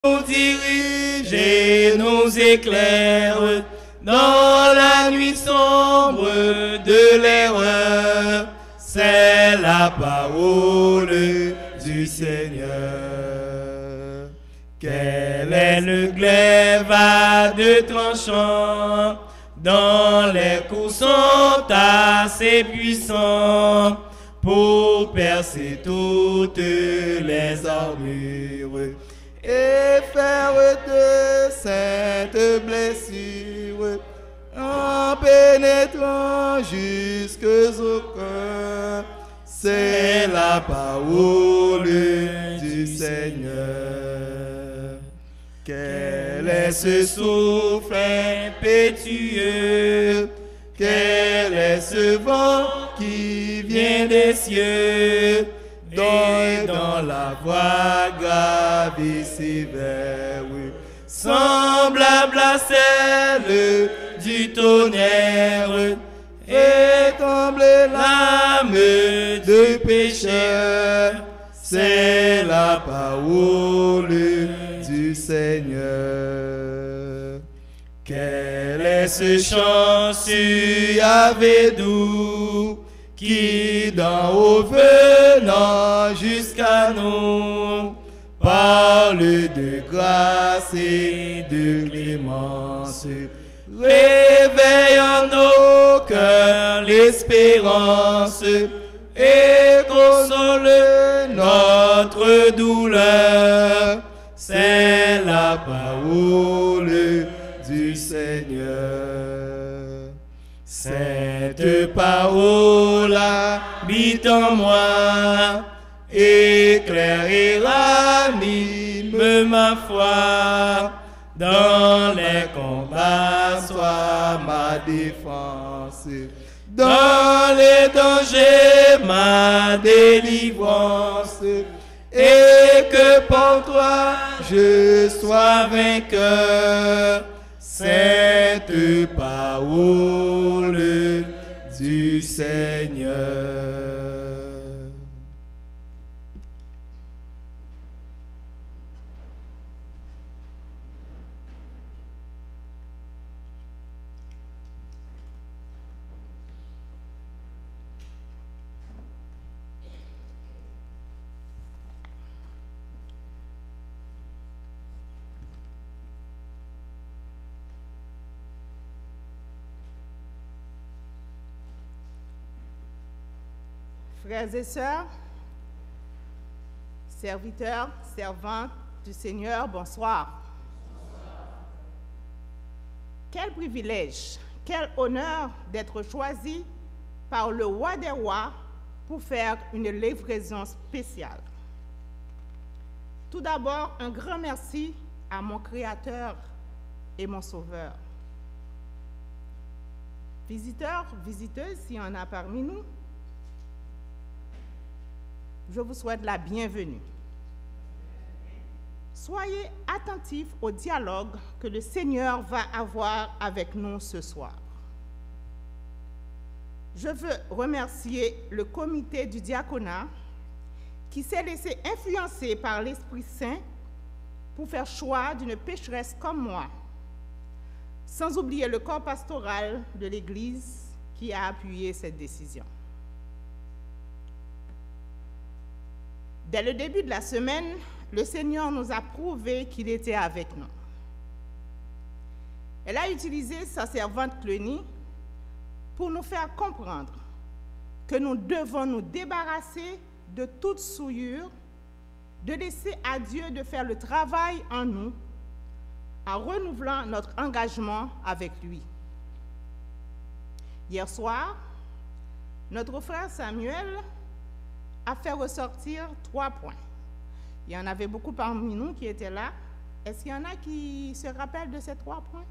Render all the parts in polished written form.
nous dirige et nous éclaire dans la nuit sombre de l'erreur. C'est la parole du Seigneur. Quel est le glaive à deux tranchants, dont les coups sont assez puissants pour percer toutes les armures et faire de saintes blessures en pénétrant jusqu'au cœur. C'est la parole du Seigneur. Quel est ce souffle impétueux? Quel est ce vent qui vient des cieux? Dans la voix grave et sévère, semblable à celle du tonnerre, et tremble l'âme de pécheur. C'est la parole du Seigneur. Quel est ce chant suave et doux qui d'en haut venant jusqu'à nous parle de grâce et de clémence, réveille en nos cœurs l'espérance et console notre douleur. C'est la parole du Seigneur. Cette parole habite en moi, éclaire et ranime ma foi. Dans les combats, soit ma défense. Dans les dangers, ma délivrance. Et que pour toi, je sois vainqueur. Cette parole du Seigneur. Frères et sœurs, serviteurs, servantes du Seigneur, bonsoir. Quel privilège, quel honneur d'être choisi par le roi des rois pour faire une livraison spéciale. Tout d'abord, un grand merci à mon Créateur et mon Sauveur. Visiteurs, visiteuses, s'il y en a parmi nous, je vous souhaite la bienvenue. Soyez attentifs au dialogue que le Seigneur va avoir avec nous ce soir. Je veux remercier le comité du diaconat qui s'est laissé influencer par l'Esprit Saint pour faire choix d'une pécheresse comme moi, sans oublier le corps pastoral de l'Église qui a appuyé cette décision. Dès le début de la semaine, le Seigneur nous a prouvé qu'il était avec nous. Elle a utilisé sa servante Clénie pour nous faire comprendre que nous devons nous débarrasser de toute souillure, de laisser à Dieu de faire le travail en nous en renouvelant notre engagement avec lui. Hier soir, notre frère Samuel a fait ressortir 3 points. Il y en avait beaucoup parmi nous qui étaient là. Est-ce qu'il y en a qui se rappellent de ces 3 points?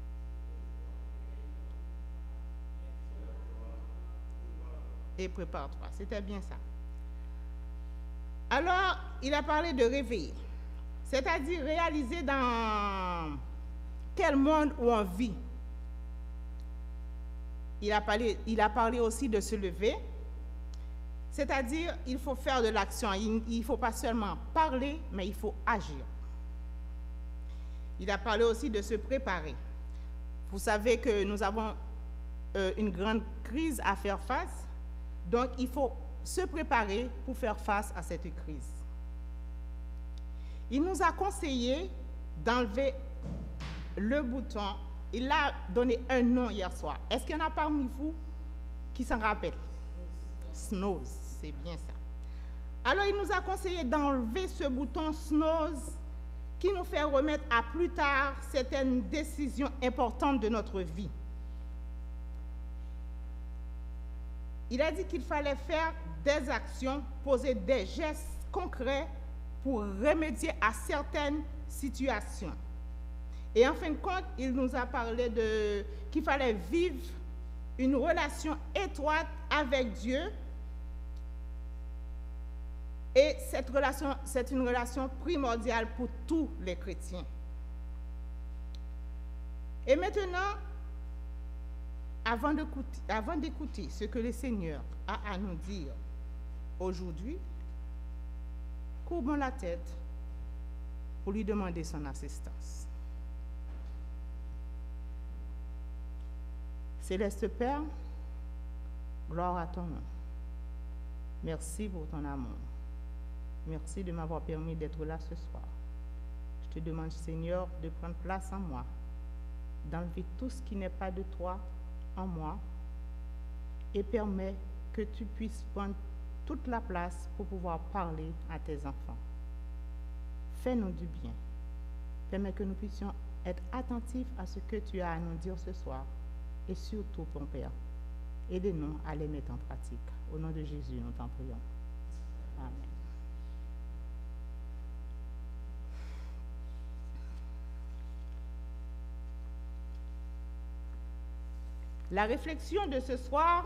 Et prépare-toi, c'était bien ça. Alors, il a parlé de réveiller, c'est-à-dire réaliser dans quel monde où on vit. Il a parlé aussi de se lever, c'est-à-dire il faut faire de l'action. Il ne faut pas seulement parler, mais il faut agir. Il a parlé aussi de se préparer. Vous savez que nous avons une grande crise à faire face, donc il faut se préparer pour faire face à cette crise. Il nous a conseillé d'enlever le bouton. Il a donné un nom hier soir. Est-ce qu'il y en a parmi vous qui s'en rappellent? Snooze, c'est bien ça. Alors il nous a conseillé d'enlever ce bouton snooze qui nous fait remettre à plus tard certaines décisions importantes de notre vie. Il a dit qu'il fallait faire des actions, poser des gestes concrets pour remédier à certaines situations. Et en fin de compte, il nous a parlé qu'il fallait vivre une relation étroite avec Dieu. Et cette relation, c'est une relation primordiale pour tous les chrétiens. Et maintenant, avant d'écouter ce que le Seigneur a à nous dire aujourd'hui, courbons la tête pour lui demander son assistance. Céleste Père, gloire à ton nom. Merci pour ton amour. Merci de m'avoir permis d'être là ce soir. Je te demande, Seigneur, de prendre place en moi, d'enlever tout ce qui n'est pas de toi en moi et permets que tu puisses prendre toute la place pour pouvoir parler à tes enfants. Fais-nous du bien. Permets que nous puissions être attentifs à ce que tu as à nous dire ce soir et surtout, mon Père, aidez-nous à les mettre en pratique. Au nom de Jésus, nous t'en prions. Amen. La réflexion de ce soir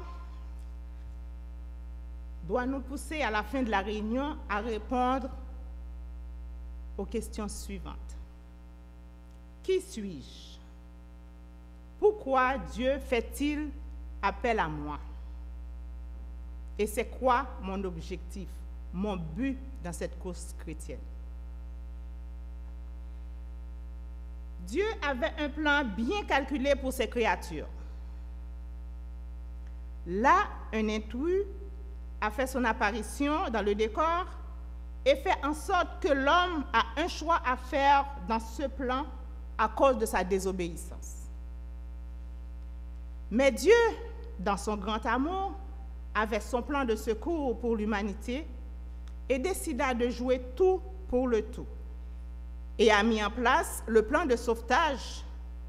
doit nous pousser à la fin de la réunion à répondre aux questions suivantes. Qui suis-je? Pourquoi Dieu fait-il appel à moi? Et c'est quoi mon objectif, mon but dans cette course chrétienne? Dieu avait un plan bien calculé pour ses créatures. Là, un intrus a fait son apparition dans le décor et fait en sorte que l'homme a un choix à faire dans ce plan à cause de sa désobéissance. Mais Dieu, dans son grand amour, avait son plan de secours pour l'humanité et décida de jouer tout pour le tout et a mis en place le plan de sauvetage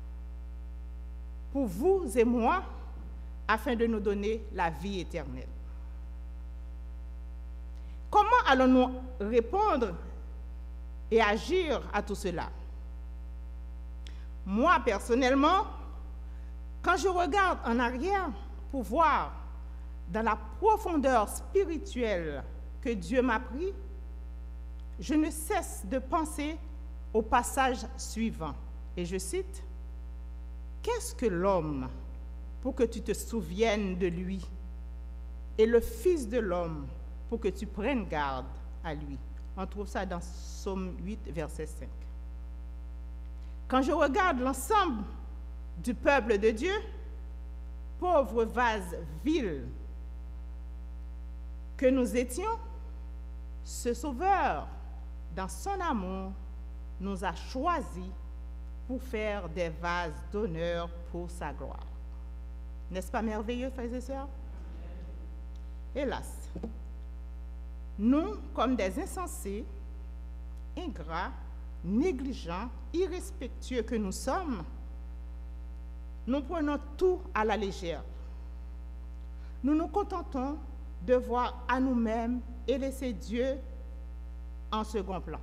pour vous et moi afin de nous donner la vie éternelle. Comment allons-nous répondre et agir à tout cela? Moi, personnellement, quand je regarde en arrière pour voir dans la profondeur spirituelle que Dieu m'a pris, je ne cesse de penser au passage suivant. Et je cite, « Qu'est-ce que l'homme pour que tu te souviennes de lui, et le Fils de l'homme pour que tu prennes garde à lui. » On trouve ça dans Psaume 8, verset 5. Quand je regarde l'ensemble du peuple de Dieu, pauvre vase vil que nous étions, ce Sauveur, dans son amour, nous a choisis pour faire des vases d'honneur pour sa gloire. N'est-ce pas merveilleux, frères et sœurs? Hélas, nous, comme des insensés, ingrats, négligents, irrespectueux que nous sommes, nous prenons tout à la légère. Nous nous contentons de voir à nous-mêmes et laisser Dieu en second plan.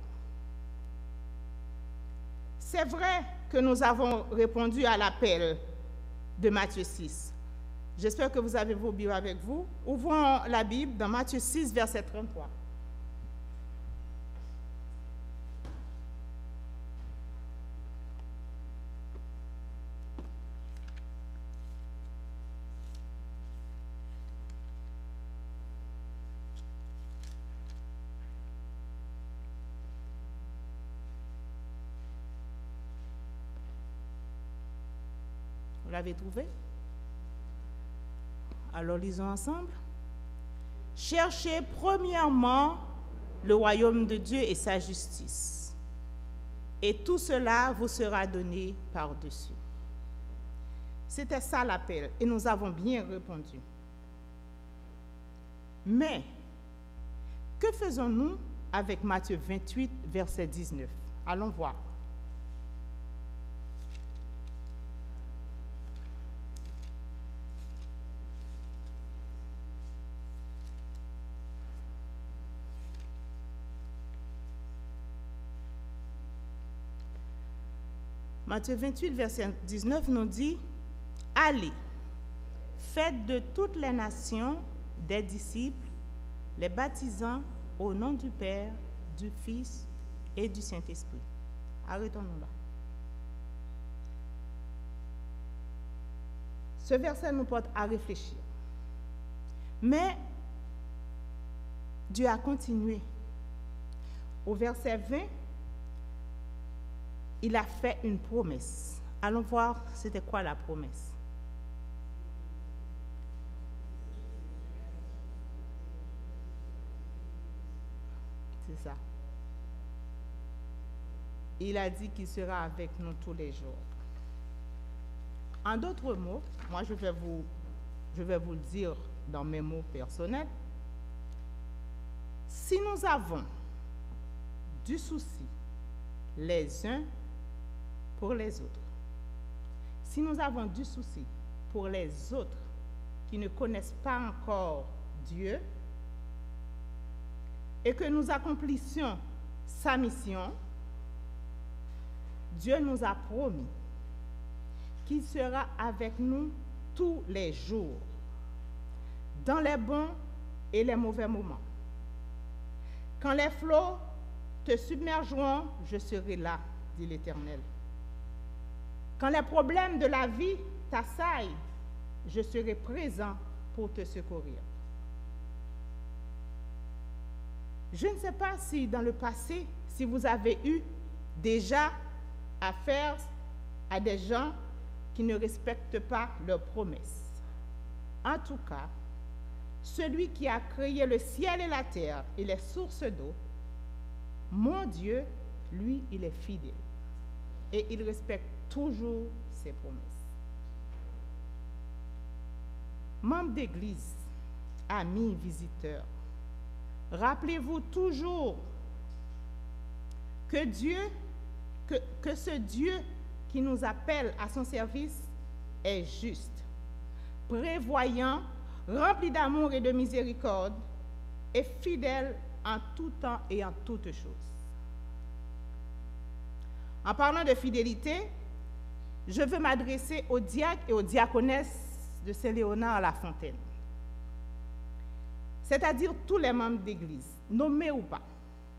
C'est vrai que nous avons répondu à l'appel de Matthieu 6. J'espère que vous avez vos Bibles avec vous. Ouvrons la Bible dans Matthieu 6, verset 33. Vous l'avez trouvé? Alors lisons ensemble. Cherchez premièrement le royaume de Dieu et sa justice, et tout cela vous sera donné par-dessus. C'était ça l'appel, et nous avons bien répondu. Mais, que faisons-nous avec Matthieu 28, verset 19? Allons voir. Matthieu 28, verset 19 nous dit « Allez, faites de toutes les nations des disciples, les baptisant au nom du Père, du Fils et du Saint-Esprit. » Arrêtons-nous là. Ce verset nous porte à réfléchir. Mais Dieu a continué. Au verset 20, il a fait une promesse. Allons voir c'était quoi la promesse. C'est ça. Il a dit qu'il sera avec nous tous les jours. En d'autres mots, moi je vais vous le dire dans mes mots personnels. Si nous avons du souci les uns pour les autres, si nous avons du souci pour les autres qui ne connaissent pas encore Dieu et que nous accomplissions sa mission, Dieu nous a promis qu'il sera avec nous tous les jours, dans les bons et les mauvais moments. Quand les flots te submergeront, je serai là, dit l'Éternel. Quand les problèmes de la vie t'assaillent, je serai présent pour te secourir. Je ne sais pas si dans le passé, si vous avez eu déjà affaire à des gens qui ne respectent pas leurs promesses. En tout cas, celui qui a créé le ciel et la terre et les sources d'eau, mon Dieu, lui, il est fidèle et il respecte toujours ses promesses. Membres d'église, amis, visiteurs, rappelez-vous toujours que ce Dieu qui nous appelle à son service est juste, prévoyant, rempli d'amour et de miséricorde, et fidèle en tout temps et en toutes choses. En parlant de fidélité, je veux m'adresser aux diacres et aux diaconesses de Saint-Léonard-la-Fontaine, c'est-à-dire tous les membres d'Église, nommés ou pas.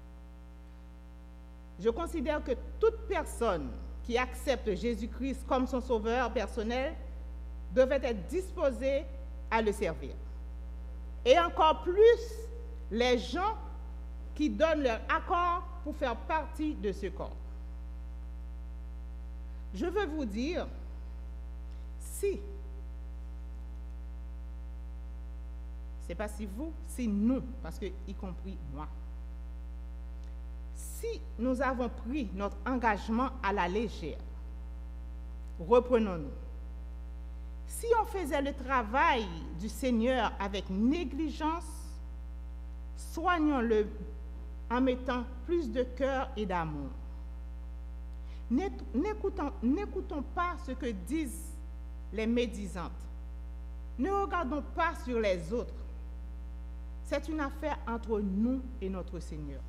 Je considère que toute personne qui accepte Jésus-Christ comme son sauveur personnel devait être disposée à le servir. Et encore plus, les gens qui donnent leur accord pour faire partie de ce corps. Je veux vous dire, c'est pas si vous, si nous, parce que y compris moi, si nous avons pris notre engagement à la légère, reprenons-nous. Si on faisait le travail du Seigneur avec négligence, soignons-le en mettant plus de cœur et d'amour. N'écoutons pas ce que disent les médisantes. Ne regardons pas sur les autres. C'est une affaire entre nous et notre Seigneur.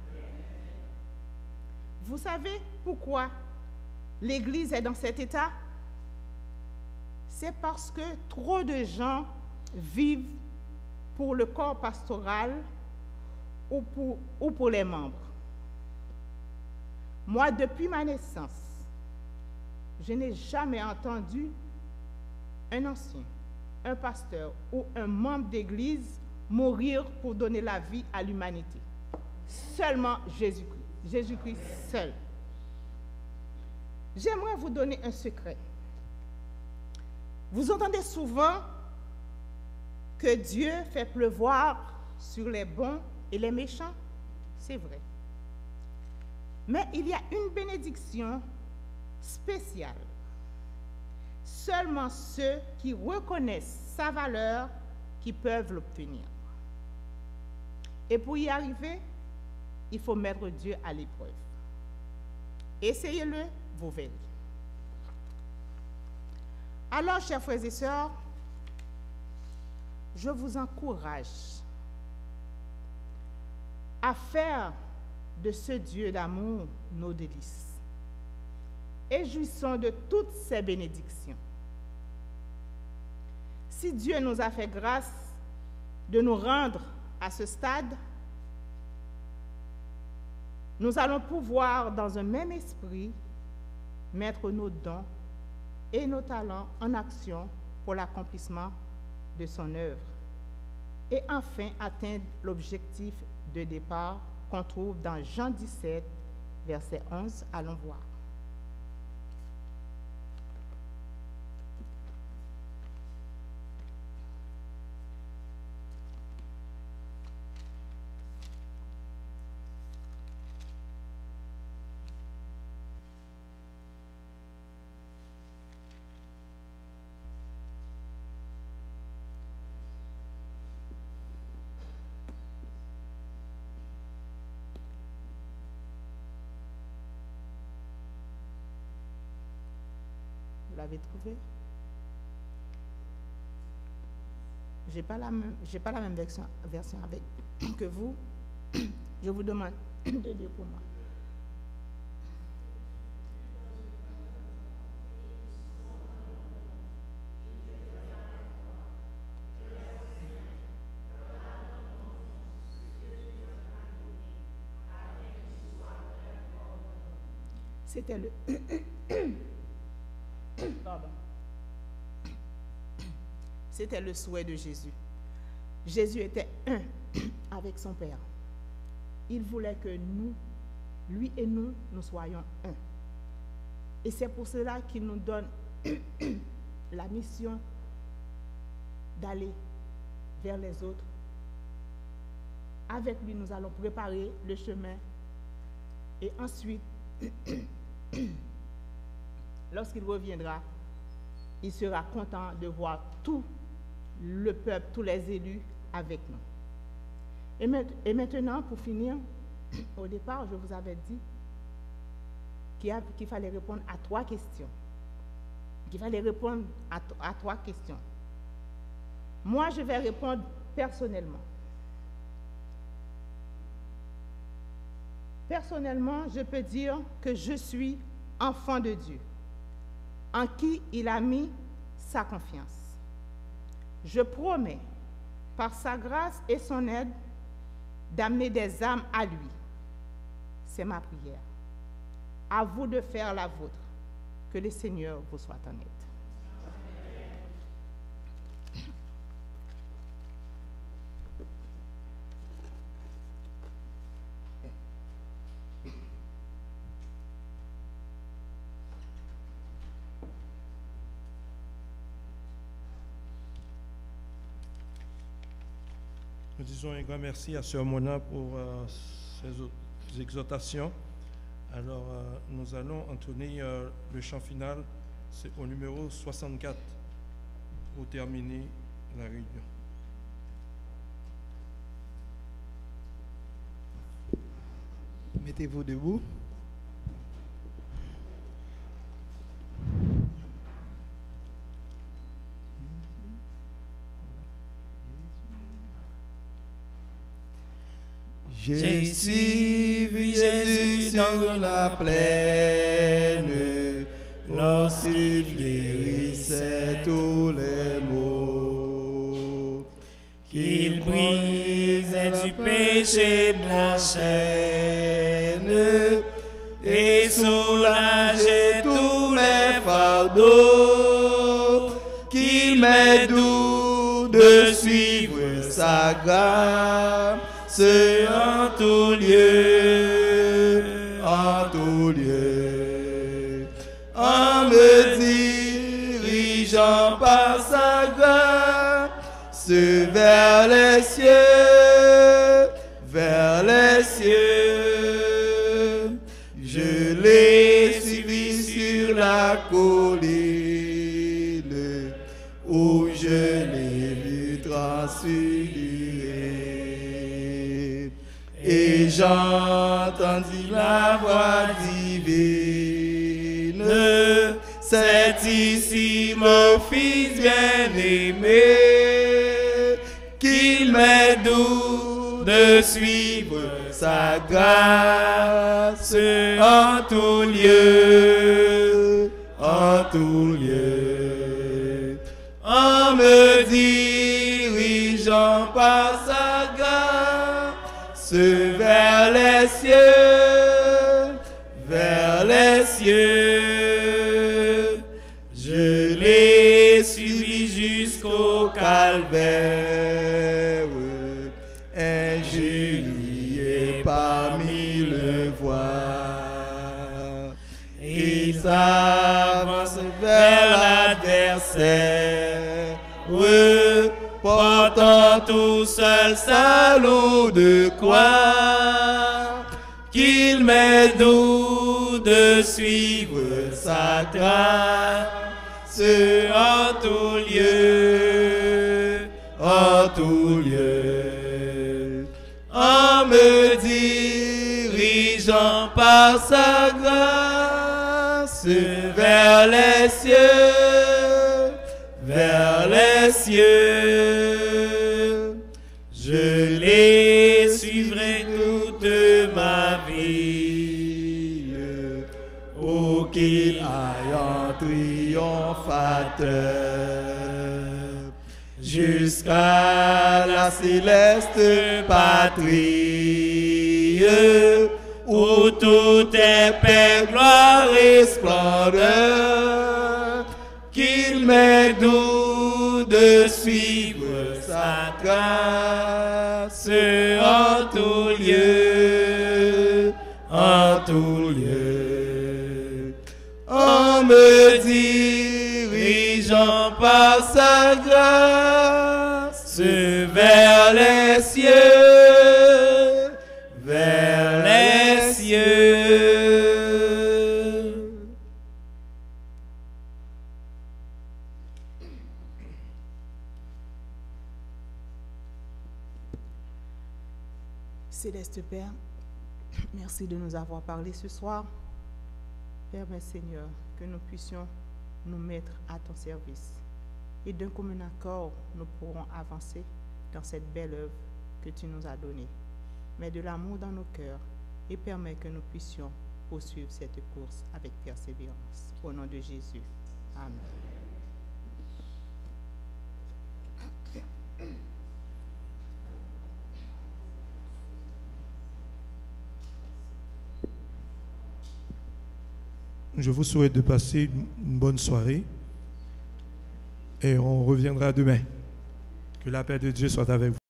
Vous savez pourquoi l'Église est dans cet état? C'est parce que trop de gens vivent pour le corps pastoral ou pour les membres. Moi, depuis ma naissance, je n'ai jamais entendu un ancien, un pasteur ou un membre d'Église mourir pour donner la vie à l'humanité. Seulement Jésus-Christ. Jésus-Christ seul. J'aimerais vous donner un secret. Vous entendez souvent que Dieu fait pleuvoir sur les bons et les méchants. C'est vrai. Mais il y a une bénédiction spéciale. Seulement ceux qui reconnaissent sa valeur qui peuvent l'obtenir. Et pour y arriver, il faut mettre Dieu à l'épreuve. Essayez-le, vous verrez. Alors, chers frères et sœurs, je vous encourage à faire de ce Dieu d'amour nos délices. Et jouissons de toutes ses bénédictions. Si Dieu nous a fait grâce de nous rendre à ce stade, nous allons pouvoir, dans un même esprit, mettre nos dons et nos talents en action pour l'accomplissement de son œuvre et enfin atteindre l'objectif de départ qu'on trouve dans Jean 17, verset 11. Allons voir. Vous l'avez trouvé? J'ai pas la même version avec que vous. Je vous demande de dire pour moi. C'était le Pardon. C'était le souhait de Jésus. Jésus était un avec son Père. Il voulait que nous, lui et nous soyons un. Et c'est pour cela qu'il nous donne la mission d'aller vers les autres. Avec lui, nous allons préparer le chemin. Et ensuite, lorsqu'il reviendra, il sera content de voir tout le peuple, tous les élus avec nous. Et maintenant, pour finir, au départ, je vous avais dit qu'il fallait répondre à 3 questions. Qu'il fallait répondre à 3 questions. Moi, je vais répondre personnellement. Personnellement, je peux dire que je suis enfant de Dieu, en qui il a mis sa confiance. Je promets, par sa grâce et son aide, d'amener des âmes à lui. C'est ma prière. À vous de faire la vôtre. Que le Seigneur vous soit en aide. Nous disons un grand merci à Sœur Mona pour ses exhortations. Alors, nous allons entonner le chant final, c'est au numéro 64, pour terminer la réunion. Mettez-vous debout. J'ai suivi Jésus dans la plaine, lorsqu'il guérissait tous les maux, qu'il brisait du péché la chaîne et soulageait tous les fardeaux, qu'il m'est doux de suivre sa grâce. C'est en tout lieu, en me dirigeant par les cieux, vers les cieux. Je l'ai suivi sur la colline où je l'ai vu transfigurer. Et j'entendis la voix divine. C'est ici mon fils bien-aimé, qu'il m'est doux de suivre sa grâce en tout lieu, en tout lieu. En me dirigeant par sa grâce vers les cieux, vers les cieux. Je l'ai suivi jusqu'au calvaire, injurié parmi le voie. Il s'avance vers l'adversaire, portant tout seul sa lourde croix. Qu'il m'est doux de suivre sa trace en tout lieu, en tout lieu. En me dirigeant par sa grâce vers les cieux, vers les cieux. Je les suivrai toute ma vie, où qu'il aille en triomphateur, jusqu'à la céleste patrie, où tout est paix, gloire et splendeur. Qu'il m'est doux de suivre sa trace en tout lieu, en tout lieu. En me dirigeant par sa grâce vers les cieux, vers les cieux. Céleste Père, merci de nous avoir parlé ce soir. Permets, Seigneur, que nous puissions nous mettre à ton service. Et d'un commun accord, nous pourrons avancer dans cette belle œuvre que tu nous as donnée. Mets de l'amour dans nos cœurs et permets que nous puissions poursuivre cette course avec persévérance. Au nom de Jésus. Amen. Je vous souhaite de passer une bonne soirée et on reviendra demain. Que la paix de Dieu soit avec vous.